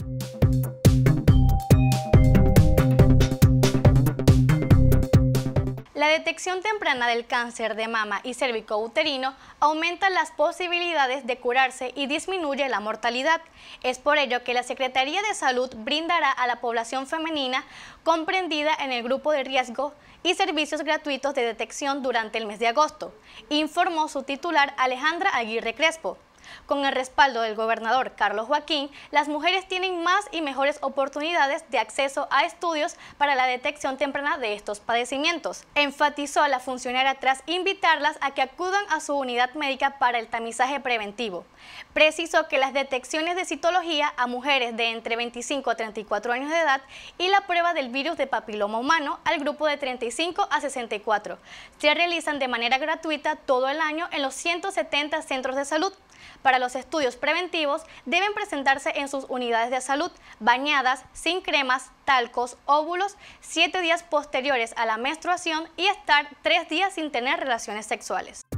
La detección temprana del cáncer de mama y cérvico-uterino aumenta las posibilidades de curarse y disminuye la mortalidad. Es por ello que la Secretaría de Salud brindará a la población femenina comprendida en el grupo de riesgo y servicios gratuitos de detección durante el mes de agosto, informó su titular Alejandra Aguirre Crespo. Con el respaldo del gobernador Carlos Joaquín, las mujeres tienen más y mejores oportunidades de acceso a estudios para la detección temprana de estos padecimientos. Enfatizó la funcionaria tras invitarlas a que acudan a su unidad médica para el tamizaje preventivo. Precisó que las detecciones de citología a mujeres de entre 25 a 34 años de edad y la prueba del virus de papiloma humano al grupo de 35 a 64 se realizan de manera gratuita todo el año en los 170 centros de salud. Para los estudios preventivos deben presentarse en sus unidades de salud, bañadas, sin cremas, talcos, óvulos, 7 días posteriores a la menstruación y estar 3 días sin tener relaciones sexuales.